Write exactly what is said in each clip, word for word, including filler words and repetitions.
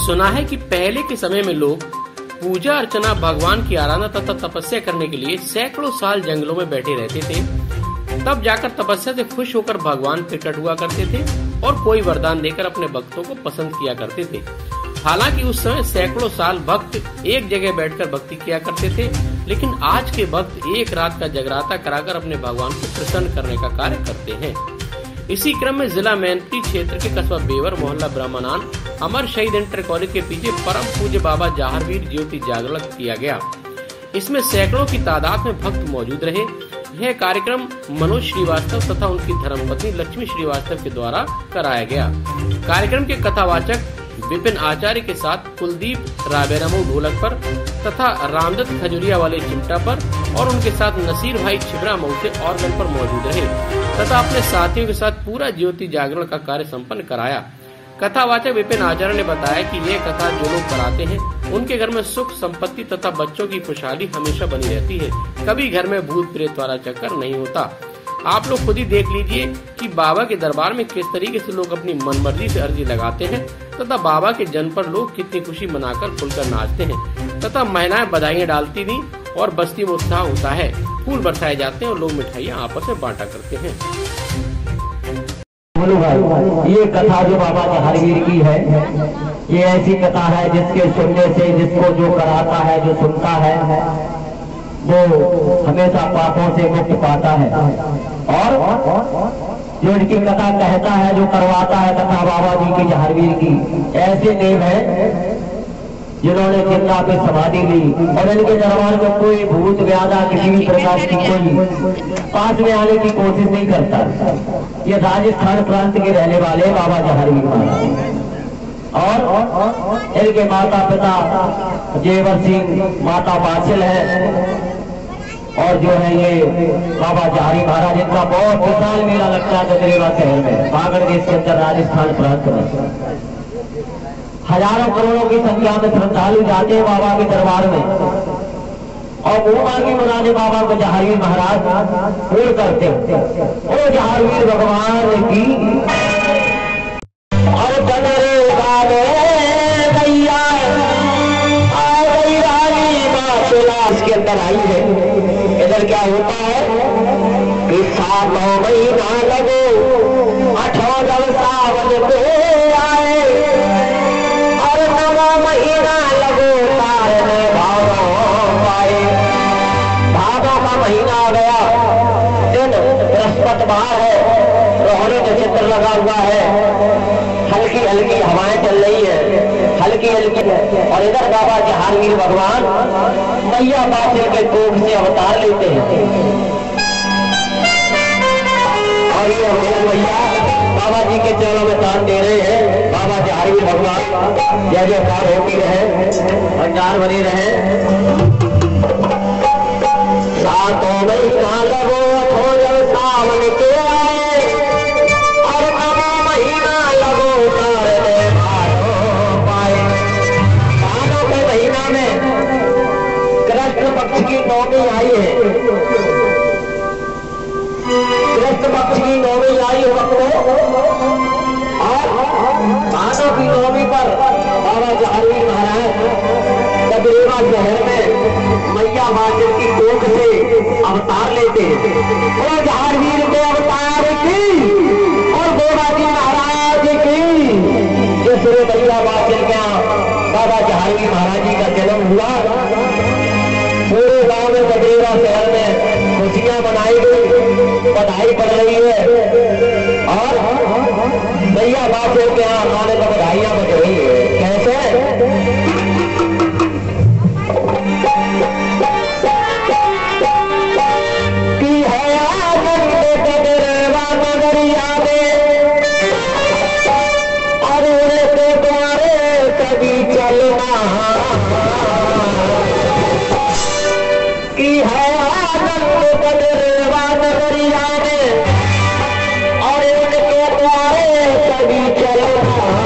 सुना है कि पहले के समय में लोग पूजा अर्चना, भगवान की आराधना तथा तपस्या करने के लिए सैकड़ों साल जंगलों में बैठे रहते थे। तब जाकर तपस्या से खुश होकर भगवान प्रकट हुआ करते थे और कोई वरदान देकर अपने भक्तों को पसंद किया करते थे। हालांकि उस समय सैकड़ों साल भक्त एक जगह बैठकर भक्ति किया करते थे, लेकिन आज के भक्त एक रात का जगराता कराकर अपने भगवान को प्रसन्न करने का कार्य करते हैं। इसी क्रम में जिला मैनपुरी क्षेत्र के कस्बा बेवर मोहल्ला ब्रह्मनान अमर शहीद इंटर कॉलेज के पीछे परम पूज्य बाबा जहारवीर ज्योति जागरण किया गया। इसमें सैकड़ों की तादाद में भक्त मौजूद रहे। यह कार्यक्रम मनोज श्रीवास्तव तथा उनकी धर्मपत्नी लक्ष्मी श्रीवास्तव के द्वारा कराया गया। कार्यक्रम के कथावाचक विपिन आचार्य के साथ कुलदीप राबेरमो ढोलक पर तथा रामदत्त खजुरिया वाले चिमटा पर और उनके साथ नसीर भाई छिबरा मऊ से ऑर्गन पर मौजूद रहे तथा अपने साथियों के साथ पूरा ज्योति जागरण का कार्य संपन्न कराया। कथावाचक विपिन आचार्य ने बताया कि ये कथा जो लोग कराते हैं उनके घर में सुख संपत्ति तथा बच्चों की खुशहाली हमेशा बनी रहती है। कभी घर में भूत प्रेत वाला चक्कर नहीं होता। आप लोग खुद ही देख लीजिए कि बाबा के दरबार में किस तरीके से लोग अपनी मनमर्जी से अर्जी लगाते हैं तथा बाबा के जन्म पर लोग कितनी खुशी मनाकर खुलकर नाचते हैं तथा महिलाएं बधाइयां डालती भी और बस्ती में उत्साह होता है। फूल बरसाए जाते हैं और लोग मिठाइयां आपस में बांटा करते हैं। ये कथा जो बाबा जहारवीर की है, ये ऐसी कथा है जिसके सुनने से जिसको जो कराता है, जो सुनता है, वो हमेशा पापों से मुक्त पाता है। और जो इनकी कथा कहता है, जो करवाता है कथा बाबा जी की जहारवीर की, ऐसे देव है जिन्होंने जिंदा पे समाधि ली और इनके दरबार में कोई भूत व्याधा किसी भी प्रकार की कोई पास में आने की कोशिश नहीं करता। ये राजस्थान प्रांत के रहने वाले बाबा जहारवीर महाराज और इनके माता पिता जेवर सिंह, माता बाछिल है और जो है ये बाबा जहारी महाराज। इनका बहुत विशाल मेला लगता है गजरेवा शहर में, बागड़ देश के अंदर राजस्थान प्रांत में। हजारों करोड़ों की संख्या में श्रद्धालु जाते हैं बाबा के दरबार में और वो मांगी मनाने बाबा को जहारवीर महाराज पूर्ण करते हैं। ओ जहारवीर भगवान की और गजरेवा में भैया आ गई रानी बाछिला इसके अंदर आई है। इधर क्या होता है कि सातों महीना लगो अठों सावन पे आए और नवा महीना लगो तारने भादों पाए। भादों का महीना आ गया, दिन बृहस्पतिवार है, रोहिणी नक्षत्र लगा हुआ है, हल्की हल्की हवाएं चल रही है, हल्की हल्की। और इधर बाबा जहारवीर भगवान मैया बाछिल के कोख से अवतार लेते हैं और ये मैया बाबा जी के चरणों में दान दे रहे हैं। बाबा जहारवीर भगवान जय जयकार होती रहे, भंडार बने रहे। सातों महीना लगो अठों सावन के आए और नवा महीना लगो तारने भादों पाए। भादों के महीना में कृष्ण पक्ष की नौमी आई है, कृष्ण पक्ष की नौमी आई है और भादों की नौमी पर बाबा जहारवीर महाराज गजरेवा शहर में मैया बाछिल की कोख से अवतार लेते हैं। और जहारवीर के अवतार की और गोरा जी महाराज की जिस मैया बाछिल के बाबा जहारवीर महाराज जी का जन्म हुआ, पूरे गांव में गजरेवा शहर में खुशियां मनाई गई, बधाई पड़ रही है और मैया बाछिल के यहाँ आने को बधाइयां बज रही है। कैसे की है आनंद गजरेवा नगरिया में और उनके द्वारे कभी चलना की है आनंद गजरेवा नगरिया में और उनके द्वारे कभी चलना।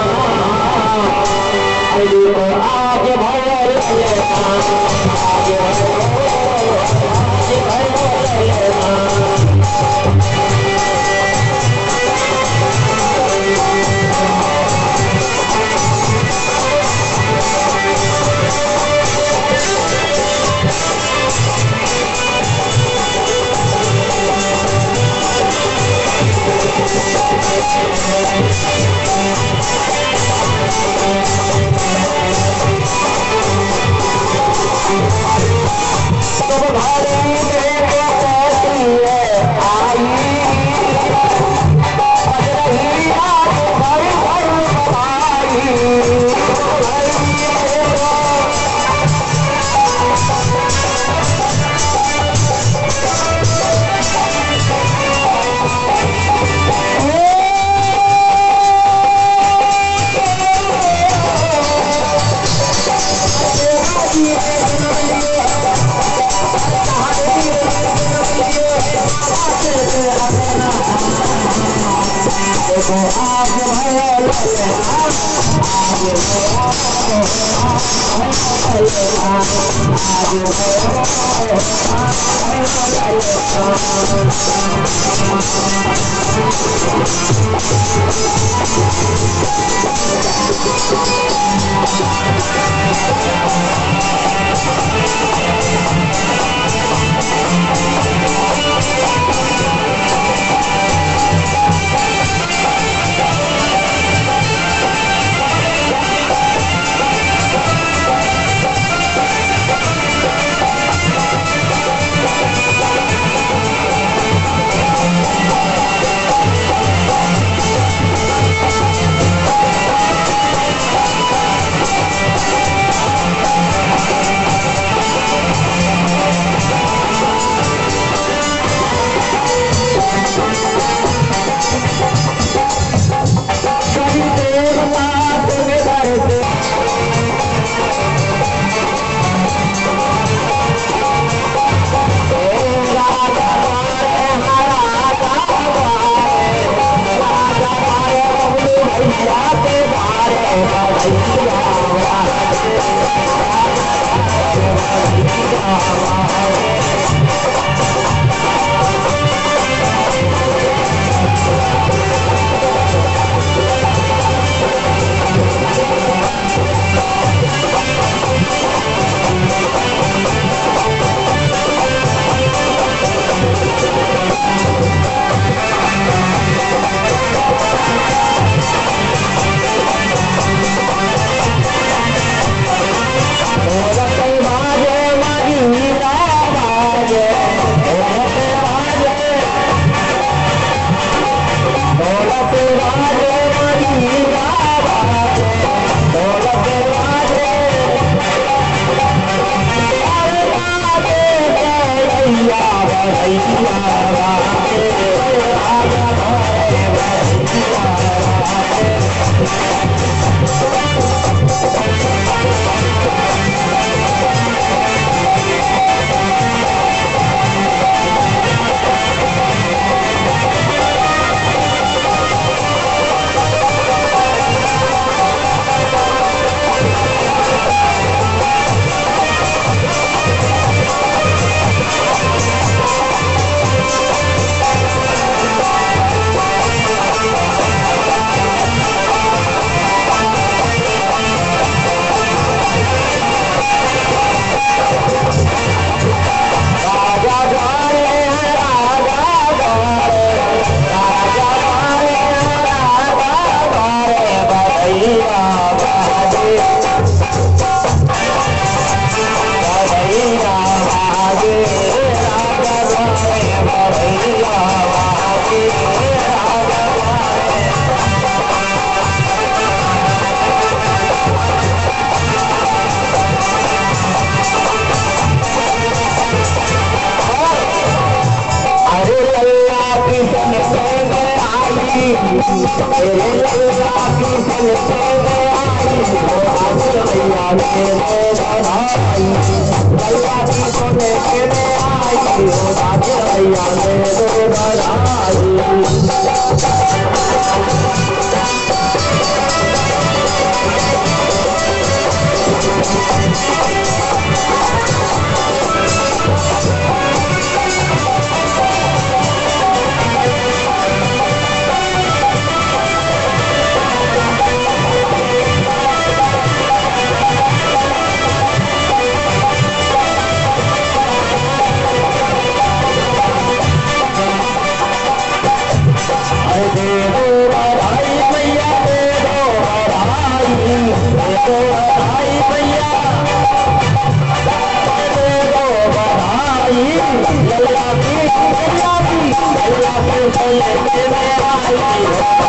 Thank you.